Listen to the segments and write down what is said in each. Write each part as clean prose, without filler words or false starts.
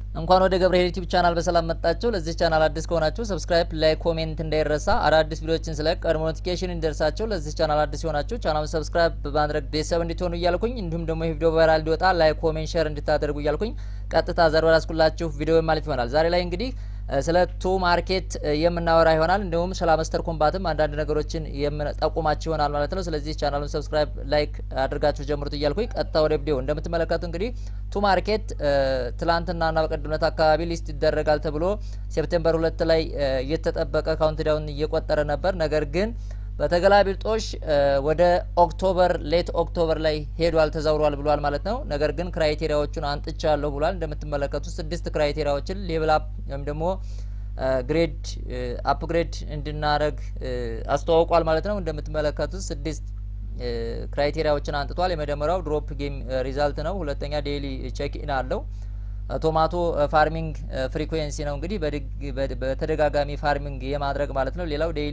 እንኳን ወደ ገብረ ዩቲዩብ ቻናል በሰላም መጣችሁ ለዚህ ቻናል አዲስ ከሆናችሁ ሰብስክራይብ ላይክ ኮሜንት እንዳይረሳ አዳዲስ ቪዲዮዎችን ስለቅ ቀድሞ ኖቲፊኬሽን እንዲደርሳችሁ ለዚህ ቻናል አዲስ ሆናችሁ ቻናሉን ሰብስክራይብ በማድረግ ቤተሰብ እንድትሆኑ እያልኩኝ እንዲሁም ደግሞ ይሄ ቪዲዮ ቫይራል እንዲወጣ ላይክ ኮሜንት ሼር እንድታደርጉ እያልኩኝ ቀጥታ ዘርበራ አስኩላችሁ ቪዲዮ ማለፍ ይሆናል ዛሬ ላይ እንግዲህ ስለ ቱ ማርኬት የምናወራ ይሆናል እንደውም ስለ ማስተር ኮምባትም አንዳንድ ነገሮችን የምንጠቁማችሁ ይሆናል ማለት ነው ስለዚህ ቻናሉን ሰብስክራይብ ላይክ አድርጋችሁ ጀምሩት እያልኩኝ ቀጥታ ወደ ቪዲዮ እንደምትመለከቱ እንግዲህ ቱ ማርኬት ትላንትናና በቀደምት አካባቢ ሊስት ይደረጋል ተብሎ ሴፕቴምበር 2 ላይ እየተጠበቀ ካውንትዳውን እየቆጠረ ነበር ነገር ግን በተገላቢጦሽ ወደ ኦክቶበር ሌት ኦክቶበር ላይ ሄዷል ተዛውሯል ብሏል ማለት ነው ነገር ግን ክራይቴሪያዎቹን አንጥቻለሁ ብሏል እንደምትመለከቱት 6 ክራይቴሪያዎችን ሌቭል አፕ ወይም ደግሞ ግሬድ አፕግሬድ እንድናረግ አስተዋውቋል ማለት ነው እንደምትመለከቱት 6 ክራይቴሪያዎችን አንጥቷል የመጀመሪያው ድሮፕ ጌም ሪዛልት ነው ሁለተኛ ዴይሊ ቼክ ኢን አለው ቶማቶ ፋርሚንግ ፍሪኩዌንሲ ነው እንግዲህ በተደጋጋሚ ፋርሚንግ የማድረግ ማለት ነው ሌላው ዴይሊ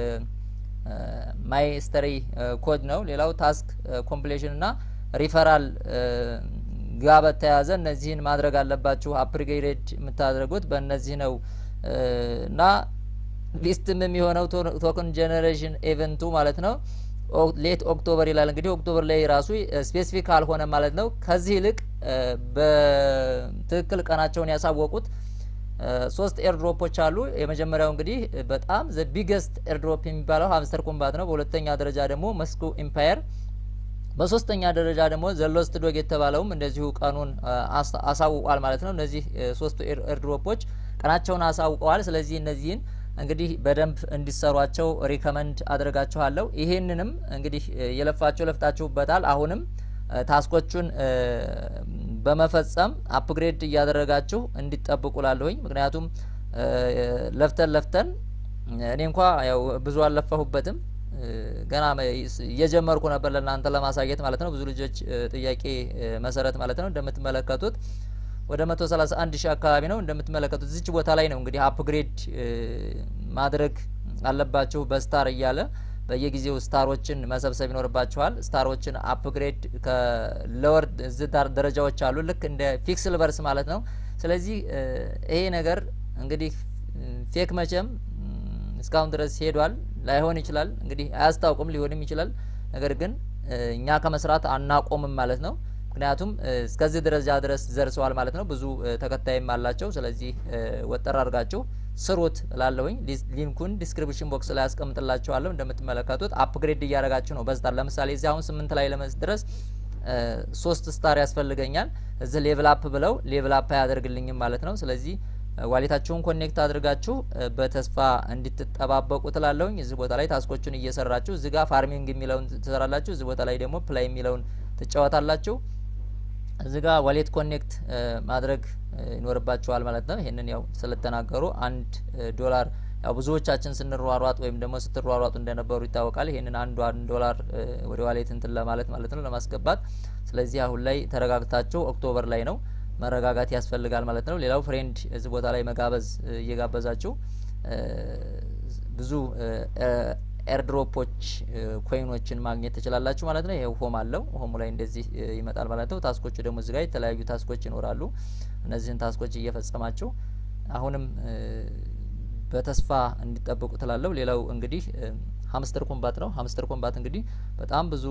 ማይስተሪ ኮድ ነው ሌላው ታስክ ኮምፕሊሽን እና ሪፈራል ጋበት ተያዘ እነዚህን ማድረግ አለባችሁ አፕግሬድ የምታደርጉት በእነዚህ ነው እና ሊስትም የሚሆነው ቶከን ጀነሬሽን ኢቨንቱ ማለት ነው ሌት ኦክቶበር ይላል እንግዲህ ኦክቶበር ላይ ራሱ ስፔሲፊክ አልሆነ ማለት ነው ከዚህ ይልቅ በትክክል ቀናቸውን ያሳወቁት 3 ኤርድሮፖች አሉ የመጀመሪያው እንግዲህ በጣም ዘ ቢገስት ኤርድሮፕ የሚባለው ሃምስተር ኮምባት ነው በሁለተኛ ደረጃ ደግሞ መስኮ ኢምፓየር በሶስተኛ ደረጃ ደግሞ ዘ ሎስት ዶግ የተባለውም እንደዚሁ ቀኑን አሳውቋል ማለት ነው እነዚህ 3 ኤርድሮፖች ቀናቸውን አሳውቀዋል ስለዚህ እነዚህን እንግዲህ በደንብ እንዲሰሯቸው ሪከመንድ አድርጋችኋለሁ ይሄንንም እንግዲህ የለፋችሁ ለፍታችሁበታል አሁንም ታስኮቹን በመፈጸም አፕግሬድ እያደረጋችሁ እንዲጠብቁላለሁኝ ምክንያቱም ለፍተን እኔ እንኳን ያው ብዙ አለፈሁበትም ገና እየጀመርኩ ነበር ለናንተ ለማሳየት ማለት ነው ብዙ ልጆች ጥያቄ መሰረት ማለት ነው እንደምትመለከቱት ወደ 131000 አካባቢ ነው እንደምትመለከቱት እዚች ቦታ ላይ ነው እንግዲህ አፕግሬድ ማድረግ አለባችሁ በስታር እያለ በየጊዜው ስታሮችን መሰብሰብ ይኖርባችኋል ስታሮችን አፕግሬድ ከሎወር ዝዳር ደረጃዎች አሉ ልክ እንደ ፊክስል ቨርስ ማለት ነው ስለዚህ ይሄ ነገር እንግዲህ ፌክ መቼም እስካሁን ድረስ ሄዷል ላይሆን ይችላል እንግዲህ አያስታውቁም ሊሆንም ይችላል ነገር ግን እኛ ከመስራት አናቆምም ማለት ነው ምክንያቱም እስከዚህ ደረጃ ድረስ ዘርሰዋል ማለት ነው ብዙ ተከታይም አላቸው ስለዚህ ወጠር አድርጋችሁ ስሩት ላለውኝ ሊንኩን ዲስክሪፕሽን ቦክስ ላይ አስቀምጥላችኋለሁ እንደምትመለከቱት አፕግሬድ እያደረጋችሁ ነው በስታር ለምሳሌ እዚህ አሁን 8 ላይ ለመድረስ 3 ስታር ያስፈልገኛል እዚህ ሌቭል አፕ ብለው ሌቭል አፕ ያደርግልኝም ማለት ነው ስለዚህ ዋሌታችሁን ኮኔክት አድርጋችሁ በተስፋ እንድትጠባበቁ ትላለውኝ እዚህ ቦታ ላይ ታስኮቹን እየሰራችሁ እዚህ ጋር ፋርሚንግ የሚለውን ትሰራላችሁ እዚህ ቦታ ላይ ደግሞ ፕላይ የሚለውን ትጫወታላችሁ እዚህ ጋር ዋሌት ኮኔክት ማድረግ ይኖርባችኋል ማለት ነው ይሄንን ያው ስለተናገሩ $1 ያው ብዙዎቻችን ስንሯሯጥ ወይም ደግሞ ስትሯሯጡ እንደነበሩ ይታወቃል ይሄንን $1 ወደ ዋሌት እንትን ለማለት ማለት ነው ለማስገባት ስለዚህ አሁን ላይ ተረጋግታችሁ ኦክቶበር ላይ ነው መረጋጋት ያስፈልጋል ማለት ነው ሌላው ፍሬንድ እዚህ ቦታ ላይ መጋበዝ እየጋበዛችሁ ብዙ ኤርድሮፖች ኮይኖችን ማግኘት ትችላላችሁ ማለት ነው ይሄው ሆም አለው ሆሙ ላይ እንደዚህ ይመጣል ማለት ነው ታስኮቹ ደግሞ እዚህ ጋር የተለያዩ ታስኮች ይኖራሉ እነዚህን ታስኮች እየፈጸማችሁ አሁንም በተስፋ እንዲጠብቁ ትላለሁ ሌላው እንግዲህ ሃምስተር ኮምባት ነው ሃምስተር ኮምባት እንግዲህ በጣም ብዙ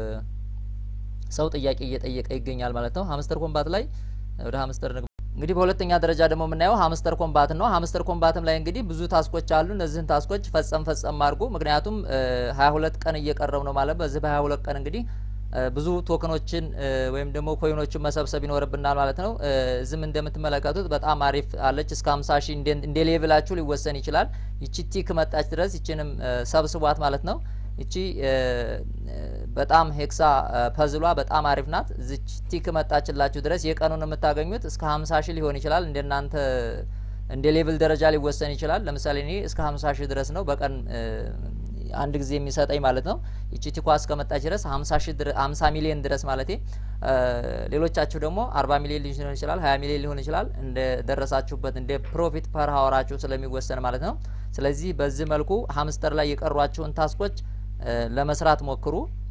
ሰው ጥያቄ እየጠየቀ ይገኛል ማለት ነው ሃምስተር ኮምባት ላይ ወደ ሃምስተር እንግዲህ በሁለተኛ ደረጃ ደግሞ የምናየው ሃምስተር ኮምባት ነው ሃምስተር ኮምባትም ላይ እንግዲህ ብዙ ታስኮች አሉ እነዚህን ታስኮች ፈጸም አድርጉ ምክንያቱም 22 ቀን እየቀረው ነው ማለት በዚህ በ22 ቀን እንግዲህ ብዙ ቶከኖችን ወይም ደግሞ ኮይኖችን መሰብሰብ ይኖርብናል ማለት ነው ዝም እንደምትመለከቱት በጣም አሪፍ አለች እስከ 50000 እንደ ሌቭላችሁ ሊወሰን ይችላል ይቺ ቲክ መጣች ድረስ ይችንም ሰብስቧት ማለት ነው እቺ በጣም ሄክሳ ፐዝሏ በጣም አሪፍ ናት እዚች ቲክ መጣችላችሁ ድረስ የቀኑን የምታገኙት እስከ 50000 ሊሆን ይችላል እንደናንተ እንደ ሌቭል ደረጃ ሊወሰን ይችላል ለምሳሌ እኔ እስከ 50000 ድረስ ነው በቀን አንድ ጊዜ የሚሰጠኝ ማለት ነው እቺ ቲኳ እስከመጣች ድረስ 50 ሚሊዮን ድረስ ማለት ሌሎቻችሁ ደግሞ 40 ሚሊዮን ሊሆን ይችላል 20 ሚሊዮን ሊሆን ይችላል እንደ ደረሳችሁበት እንደ ፕሮፊት ፐር ሃወራችሁ ስለሚወሰን ማለት ነው ስለዚህ በዚህ መልኩ ሃምስተር ላይ የቀሯችሁን ታስኮች ለመስራት ሞክሩ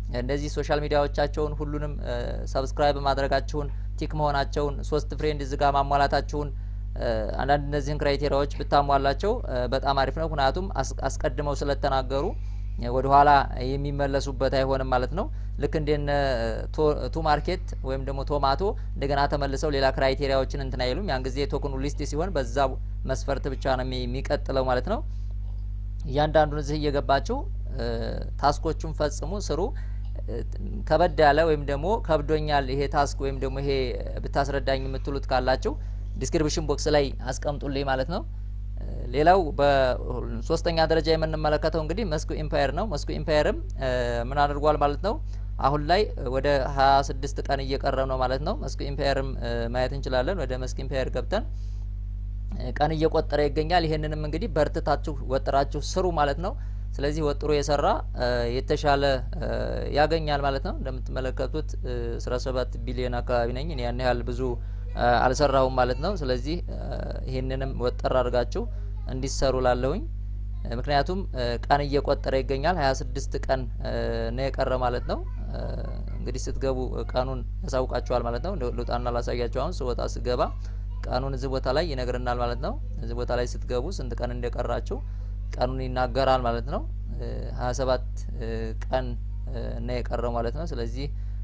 እንደዚህ ሶሻል ሚዲያዎቻቸውን ሁሉንም ሰብስክራይብ ማድረጋችሁን ቲክ መሆናቸውን 3 ፍሬንድ እዚህ ጋር ማሟላታችሁን አንዳንድ እነዚህን ክራይቴሪያዎች ብታሟላቸው በጣም አሪፍ ነው ምክንያቱም አስቀድመው ስለተናገሩ ወደ ኋላ የሚመለሱበት አይሆንም ማለት ነው ልክ እንደነ ቱ ማርኬት ወይም ደግሞ ቶማቶ እንደገና ተመልሰው ሌላ ክራይቴሪያዎችን እንትን አይሉም ያን ጊዜ ቶክኑ ሊስት ሲሆን በዛው መስፈርት ብቻ ነው የሚቀጥለው ማለት ነው እያንዳንዱን እዚህ እየገባችሁ ታስኮቹን ፈጽሙ ስሩ ከበድ ያለ ወይም ደግሞ ከብዶኛል ይሄ ታስክ ወይም ደግሞ ይሄ ብታስረዳኝ የምትሉት ካላችሁ ዲስክሪፕሽን ቦክስ ላይ አስቀምጡልኝ ማለት ነው ሌላው በሶስተኛ ደረጃ የምንመለከተው እንግዲህ መስኩ ኢምፓየር ነው መስኩ ኢምፓየርም ምን አድርጓል ማለት ነው አሁን ላይ ወደ 26 ቀን እየቀረ ነው ማለት ነው መስኩ ኢምፓየርም ማየት እንችላለን ወደ መስኩ ኢምፓየር ገብተን ቀን እየቆጠረ ይገኛል ይሄንንም እንግዲህ በርትታችሁ ወጥራችሁ ስሩ ማለት ነው ስለዚህ ወጥሮ የሰራ የተሻለ ያገኛል ማለት ነው እንደምትመለከቱት 17 ቢሊዮን አካባቢ ነኝ እኔ ያን ያህል ብዙ አልሰራሁም ማለት ነው ስለዚህ ይሄንንም ወጥራ አድርጋችሁ እንዲሰሩ ላለሁኝ ምክንያቱም ቀን እየቆጠረ ይገኛል 26 ቀን ነው የቀረ ማለት ነው እንግዲህ ስትገቡ ቀኑን ያሳውቃችኋል ማለት ነው ለውጣና ላሳያችሁ አሁን ስወጣ ስገባ ቀኑን እዚህ ቦታ ላይ ይነግርናል ማለት ነው እዚህ ቦታ ላይ ስትገቡ ስንት ቀን እንደቀራችሁ ቀኑን ይናገራል ማለት ነው 27 ቀን ነው የቀረው ማለት ነው ስለዚህ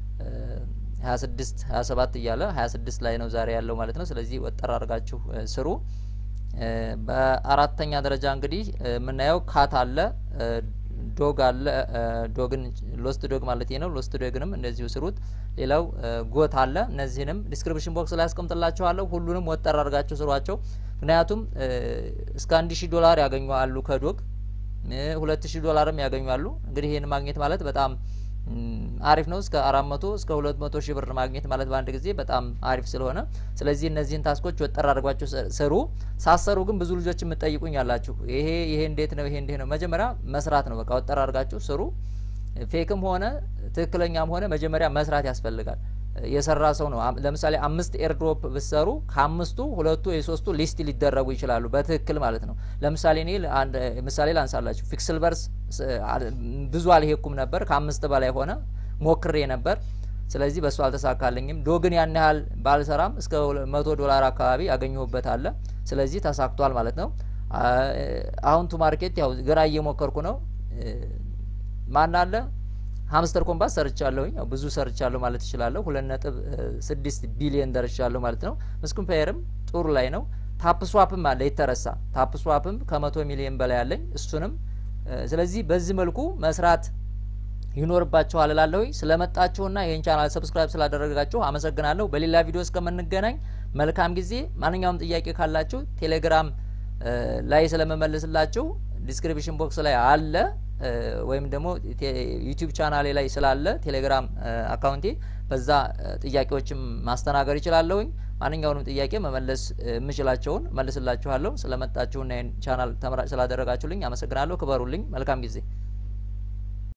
26 27 እያለ 26 ላይ ነው ዛሬ ያለው ማለት ነው ስለዚህ ወጥራ አድርጋችሁ ስሩ በአራተኛ ደረጃ እንግዲህ ምናየው ካት አለ ዶግ አለ ዶግን ሎስት ዶግ ማለት ነው ሎስት ዶግንም እንደዚሁ ስሩት ሌላው ጎት አለ እነዚህንም ዲስክሪፕሽን ቦክስ ላይ አስቀምጥላችኋለሁ ሁሉንም ወጥራ አድርጋችሁ ስሯቸው ምክንያቱም እስከ $1000 ያገኙአሉ ከዶግ $2000 ያገኙአሉ እንግዲህ ይሄን ማግኘት ማለት በጣም አሪፍ ነው እስከ 400 እስከ 200 ሺህ ብር ማግኘት ማለት በአንድ ጊዜ በጣም አሪፍ ስለሆነ ስለዚህ እነዚህን ታስኮች ወጥራ አድርጓችሁ ስሩ ሳሰሩ ግን ብዙ ልጆች የምትጠይቁኝ ያላችሁ ይሄ እንዴት ነው ይሄ እንዴት ነው መጀመሪያ መስራት ነው በቃ ወጥራ አድርጋችሁ ስሩ ፌክም ሆነ ትክክለኛም ሆነ መጀመሪያ መስራት ያስፈልጋል የሰራ ሰው ነው ለምሳሌ 5 ኤርድሮፕ ብሰሩ ከአምስቱ ሁለቱ ወይ ሶስቱ ሊስት ሊደረጉ ይችላሉ በትክክል ማለት ነው ለምሳሌ እኔ አንድ ምሳሌ ላንሳላችሁ ፊክስልቨርስ ብዙ አልሄኩም ነበር ከ5 በላይ ሆነ ሞክሬ ነበር ስለዚህ በሱ አልተሳካልኝም ዶግን ያን ያህል ባልሰራም እስከ $100 አካባቢ ያገኘሁበት አለ ስለዚህ ተሳክቷል ማለት ነው አሁን ቱ ማርኬት ያው ገና እየሞከርኩ ነው ማን አለ ሃምስተር ኮምባስ ሰርቻለሁኝ ያው ብዙ ሰርቻለሁ ማለት ይችላል 2.6 ቢሊዮን ደርሻለሁ ማለት ነው መስኩን ፓየርም ጥሩ ላይ ነው ታፕ ስዋፕም አለ የተረሳ ታፕ ስዋፕም ከ100 ሚሊዮን በላይ አለኝ እሱንም ስለዚህ በዚህ መልኩ መስራት ይኖርባችኋል እላለሁኝ ስለመጣችሁና ይሄን ቻናል ሰብስክራይብ ስላደረጋችሁ አመሰግናለሁ በሌላ ቪዲዮ እስከምንገናኝ መልካም ጊዜ ማንኛውም ጥያቄ ካላችሁ ቴሌግራም ላይ ስለመመለስላችሁ ዲስክሪፕሽን ቦክስ ላይ አለ ወይም ደግሞ ዩቲዩብ ቻናሌ ላይ ስላለ ቴሌግራም አካውንቴ በዛ ጥያቄዎችም ማስተናገር ይችላልሁኝ ማንኛውንም ጥያቄ መመለስ የምችላቸውን መልስላችኋለሁ ስለመጣችሁና ይሄን ቻናል ተመራጭ ስላደረጋችሁልኝ አመሰግናለሁ ክበሩልኝ መልካም ጊዜ